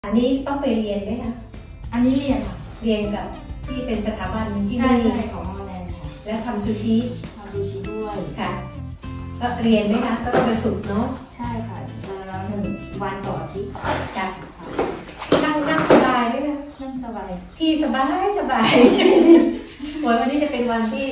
อันนี้ต้องไปเรียนไหมคะอันนี้เรียนค่ะเรียนกับที่เป็นสถาบันที่ใช่ของฮอลแลนด์ค่ะและทำซูชิด้วยค่ะก็เรียนไหมคะก็ต้องไปฝึกเนาะใช่ค่ะ1 วันต่ออาทิตย์ค่ะนั่งสบายไหมคะนั่งสบายพี่สบายวันนี้จะเป็นวันที่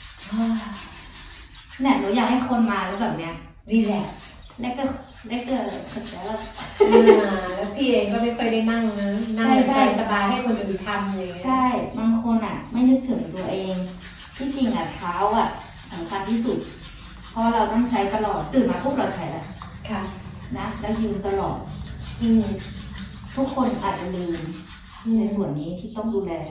เนี่ยหนูอยากให้คนมาแล้วแบบเนี้ยรีแลกซ์เขาใช้แล้วพี่เองก็ไม่ค่อยได้นั่งนะนั่งสบายให้คนอื่นทำเลยใช่บางคนอ่ะไม่นึกถึงตัวเองที่จริงอ่ะเท้าอ่ะสำคัญที่สุดเพราะเราต้องใช้ตลอดตื่นมาปุ๊บเราใช้แล้วค่ะนะแล้วยืนตลอดทุกคนอาจจะลืมในส่วนนี้ที่ต้องดูแล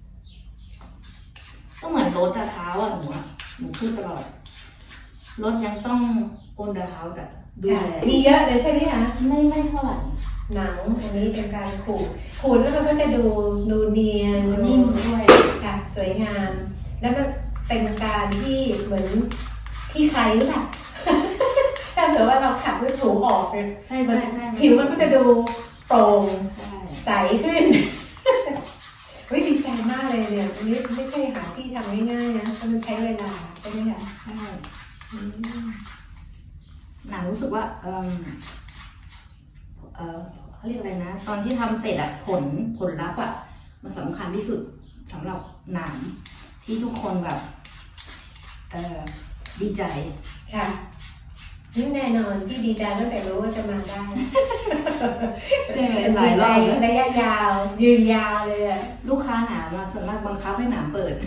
ก็เหมือนรถเท้าอ่ะหนูพูดตลอดรถยังต้องโอนเท้าแต่ดูแลมีเยอะเลยใช่ไหมคะไม่เท่าไหร่หนังอันนี้เป็นการขูดแล้วมันก็จะดูเนียนนิ่มด้วยค่ะสวยงามแล้วมันเป็นการที่เหมือนขี้ใครหรือเปล่าถ้าเกิดว่าเราขัดด้วยถูออกเลยใช่ผิวมันก็จะดูโปร่งใสขึ้นดีใจมากเลยเนี่ยอันนี้ไม่ใช่หาที่ทำง่ายๆนะมันใช้เวลาใช่ไหมคะใช่หนังรู้สึกว่าเขาเรียกอะไรนะตอนที่ทำเสร็จผลลัพธ์มันสำคัญที่สุดสำหรับหนังที่ทุกคนแบบดีใจค่ะนี่แน่นอนที่ดีใจตั้งแต่รู้ว่าจะมาได้ใช่หลายรอบระยะยาวยืนยาวเลยลูกค้าหนามาส่วนมากบังคับให้หนาเปิด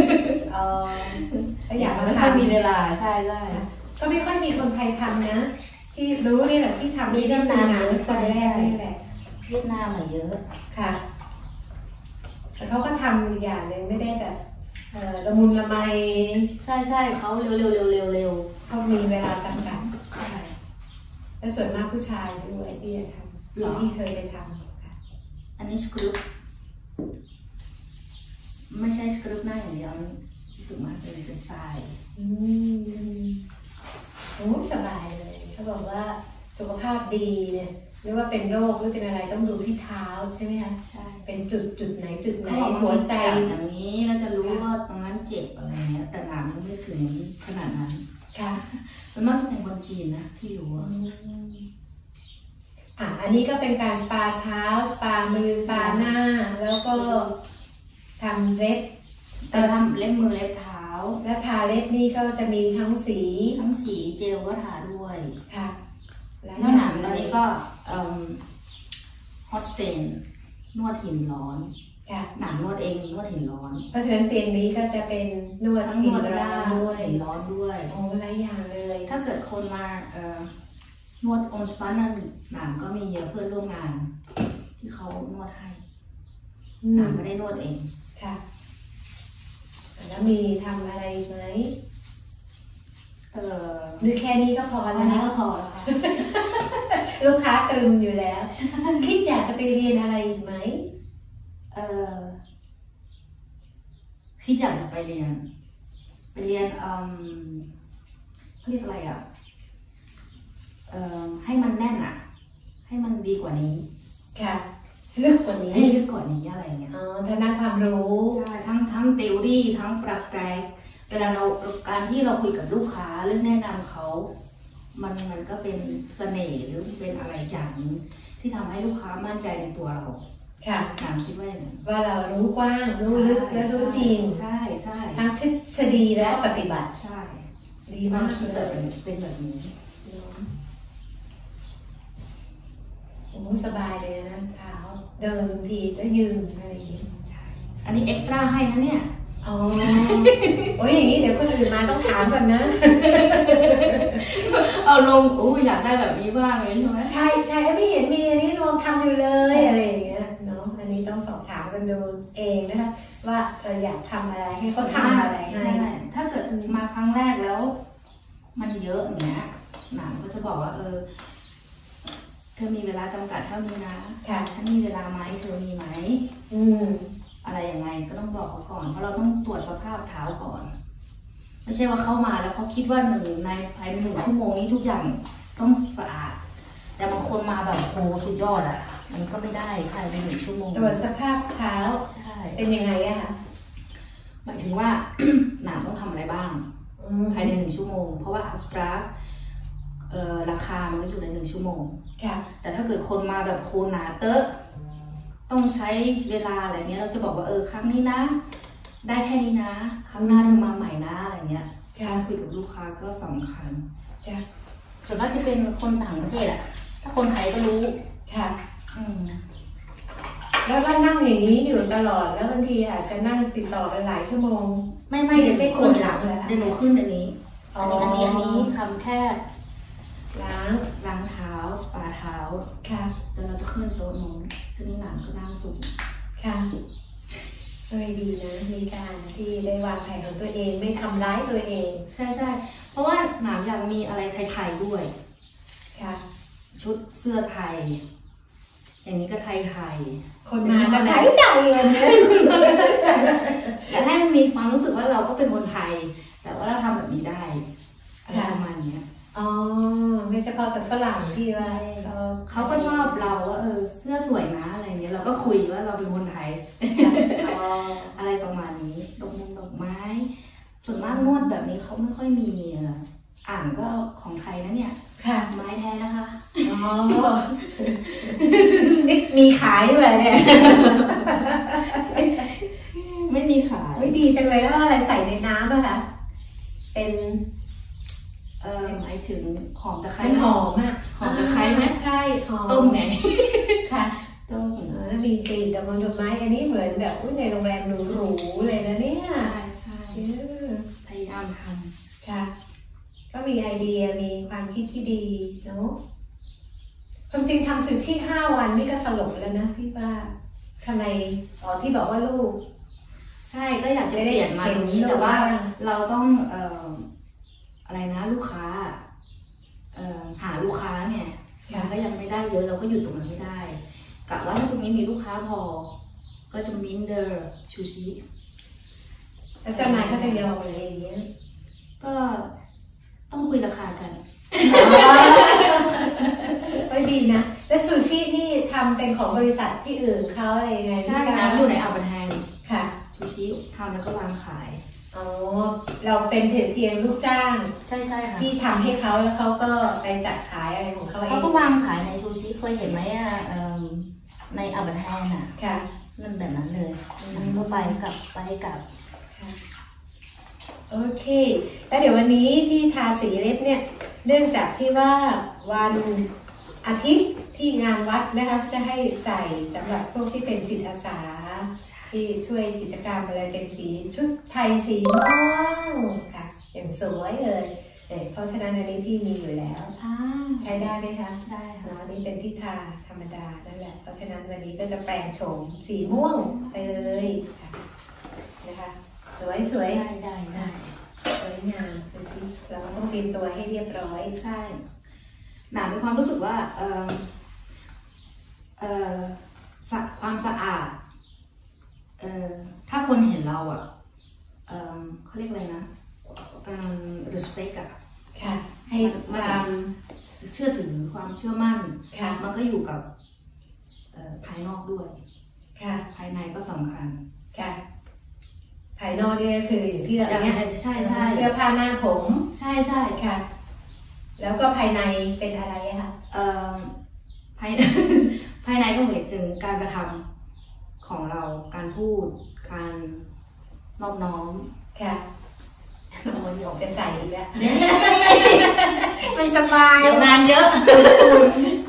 อยากไม่ค่อยมีเวลาใช่ก็ไม่ค่อยมีคนไทยทำนะที่รู้นี่แหละที่ทำมีเวียดนามเยอะใช่นี่แหละเวียดนามเยอะค่ะแต่เขาก็ทำอย่างนึงไม่ได้แบบละมุนละไมใช่เขาเร็วเขามีเวลาจำกัดและส่วนมากผู้ชายด้วยที่จะทำที่เคยไปทำอันนี้สคริปต์ไม่ใช่สคริปต์หน้าอย่างเดียวรู้สึกมากเลยจะใส่สบายเลยเขาบอกว่าสุขภาพดีเนี่ยหรือว่าเป็นโรคหรือเป็นอะไรต้องดูที่เท้าใช่ไหมคะใช่เป็นจุดไหนหัวใจอย่างนี้เราจะรู้ว่าตรงนั้นเจ็บอะไรเงี้ยแต่หนังไม่ถึงขนาดนั้นค่ะส่วนมากจะเป็นคนจีนนะที่รู้อันนี้ก็เป็นการสปาเท้าสปามือสปาหน้าแล้วก็ทำเล็บทำเล็บมือเล็บเท้าและทาเล็บนี่ก็จะมีทั้งสีเจลก็ทาด้วยค่ะแล้วหนังตอนนี้ก็ฮอตเซนนวดหินร้อนหนังนวดเองนวดหินร้อนเพราะฉะนั้นเตียงนี้ก็จะเป็นนวดหินร้อนด้วยหินร้อนด้วยหลายอย่างเลยถ้าเกิดคนมานวดองสปานั่นหนังก็มีเยอะเพื่อนร่วมงานที่เขานวดให้หนังไม่ได้นวดเองค่ะแล้วมีทำอะไรไหมหรือแค่นี้ก็พอแล้วนี้ก็พอแล้วค่ะลูกค้าตรึมอยู่แล้วคิดอยากจะไปเรียนอะไรอีกไหมคิดอยากจะไปเรียนเขาเรียกอะไรให้มันแน่นให้มันดีกว่านี้ค่ะลึกกว่านี้ให้ลึกกว่านี้อะไรเงี้ยทางด้านความรู้ใช่ทั้งทีโอรีทั้งปรักแกเวลาการที่เราคุยกับลูกค้าเรื่องแนะนำเขามันก็เป็นเสน่ห์หรือเป็นอะไรอย่างนึงที่ทำให้ลูกค้ามั่นใจในตัวเราค่ะถามคิดว่าอย่างไรว่าเรารู้กว้างรู้ลึกและรู้จริงใช่ทั้งทฤษฎีและปฏิบัติใช่ดีมากคิดแบบเป็นแบบนี้สบายเลยนะเท้าเดินทีแล้วยืนอะไรอย่างนี้อันนี้เอ็กซ์ตร้าให้นะเนี่ยโอ้ยอย่างนี้เดี๋ยวคนอื่นมาต้องถามกันนะเอาลงอยากได้แบบนี้บ้างเลยใช่ไหมใช่ไม่เห็นมีอันนี้ลองทำอยู่เลยอะไรอย่างเงี้ยเนาะอันนี้ต้องสอบถามกันดูเองนะคะว่าอยากทำอะไรให้เขาทำอะไรให้ถ้าเกิดมาครั้งแรกแล้วมันเยอะอย่างเงี้ยหนังก็จะบอกว่าเธอมีเวลาจำกัดเท่านี้นะฉันมีเวลาไหมเธอมีไหมอะไรยังไงก็ต้องบอกเขาก่อนเพราะเราต้องตรวจสภาพเท้าก่อนไม่ใช่ว่าเข้ามาแล้วเขาคิดว่าในภายใน1 ชั่วโมงนี้ทุกอย่างต้องสะอาดแต่บางคนมาแบบโหสุดยอดมันก็ไม่ได้ภายใน1 ชั่วโมงตรวจสภาพเท้าใช่เป็นยังไงอะคะหมายถึงว่า หนามต้องทำอะไรบ้างภายใน1 ชั่วโมงเพราะว่าอัสตราราคามันก็อยู่ใน1 ชั่วโมงแต่ถ้าเกิดคนมาแบบโคหนาเตอะต้องใช้เวลาอะไรเงี้ยเราจะบอกว่าครั้งนี้นะได้แค่นี้นะครั้งหน้าจะมาใหม่นะอะไรเงี้ยการคุยกับลูกค้าก็สำคัญส่วนมากจะเป็นคนต่างประเทศอะถ้าคนไทยก็รู้ค่ะแล้วก็นั่งอย่างนี้อยู่ตลอดแล้วบางทีอาจจะนั่งติดต่อกันหลายชั่วโมงไม่เดี๋ยวไม่ขึ้นหลังเลยเดี๋ยวหนูขึ้นอันนี้ทำแค่ล้างเท้าสปาเท้าค่ะเดี๋ยวเราจะขึ้นโต๊ะนู้นทีนี้หนามก็นั่งสูงค่ะดีนะมีการที่ได้วางแผนของตัวเองไม่ทำร้ายตัวเองใช่เพราะว่าหนามอยากมีอะไรไทยๆด้วยค่ะชุดเสื้อไทยอย่างนี้ก็ไทยคนมาไทยเลยเนี่ยแต่ให้มันมีความรู้สึกว่าเราก็เป็นคนไทยแต่ว่าเราทำแบบนี้ได้อะไรประมาณนี้อ๋อไม่เฉพาะแต่ฝรั่งที่ว่าเขาก็ชอบเราว่าเสื้อสวยนะอะไรเงี้ยเราก็คุยว่าเราเป็นคนไทยอะไรประมาณนี้ดอกไม้ส่วนมากนวดแบบนี้เขาไม่ค่อยมีอ่านก็ของไทยนะเนี่ยไม้แท้นะคะอ๋อมีขายด้วยเนี่ยไม่มีขายไม่ดีจังเลยว่าอะไรใส่ในน้ำอะคะเป็นหมายถึงหอมตะไคร้หอมอะหอมตะไคร้ไหมใช่หอมต้มไงค่ะต้มแล้วมีกลิ่นดอกไม้อันนี้เหมือนแบบในโรงแรมหรูๆเลยนะเนี่ยใช่พยายามทำค่ะก็มีไอเดียมีความคิดที่ดีเนาะความจริงทำซูชิ5 วันนี่ก็สลบแล้วนะพี่ว่าทำไมที่บอกว่าลูกใช่ก็อยากจะเปลี่ยนมาตรงนี้แต่ว่าเราต้องอะไรนะลูกค้าหาลูกค้าไงมันก็ยังไม่ได้เยอะเราก็อยู่ตรงนั้นไม่ได้กะว่าถ้าตรงนี้มีลูกค้าพอก็จะมินเดอร์ชูชิแล้วเจ้านายก็จะยอมอะไรอย่างเงี้ยก็ต้องคุยราคากันไม่ดีนะแล้วซูชินี่ทำเป็นของบริษัทที่อื่นเขาอะไรยังไงใช่นะอยู่ในอัลเบอร์แฮนค่ะซูชิทำแล้วก็วางขายเราเป็นเพียงลูกจ้างใช่ค่ะที่ทำให้เขาแล้วเขาก็ไปจัดขายอะไรของเขาเองเขาก็วางขายในซูชิเคยเห็นไหมในอัลเบอร์แฮนค่ะนั่นแบบนั้นเลยก็ไปกลับโอเคแล้วเดี๋ยววันนี้ที่ทาสีเล็บเนี่ยเนื่องจากที่ว่าวันอาทิตย์ที่งานวัดนะคะจะให้ใส่สำหรับพวกที่เป็นจิตอาสาที่ช่วยกิจกรรมอะไรเป็นสีชุดไทยสีม่วงค่ะอย่างสวยเลยเพราะฉะนั้นอันนี้พี่มีอยู่แล้วใช้ได้ไหมคะได้ค่ะนี่เป็นที่ทาธรรมดานั่นแหละเพราะฉะนั้นวันนี้ก็จะแปลงโฉมสีม่วงไปเลยนะคะสวยได้สวยงามดูสิเราต้องเตรียมตัวให้เรียบร้อยใช่หนามีความรู้สึกว่าความสะอาดถ้าคนเห็นเราเขาเรียกอะไรนะrespect ให้ความเชื่อถือความเชื่อมั่นมันก็อยู่กับภายนอกด้วยภายในก็สำคัญภายนอกนี่คืออย่างที่เราเนี่ยใช่เสื้อผ้าหน้าผมใช่ค่ะแล้วก็ภายในเป็นอะไรคะภายในก็เหมือนถึงการกระทำของเราการพูดการนอบน้อมค่ะมันออกจะใส่อีกแล้วมันสบายเดี๋ยวงานเยอะ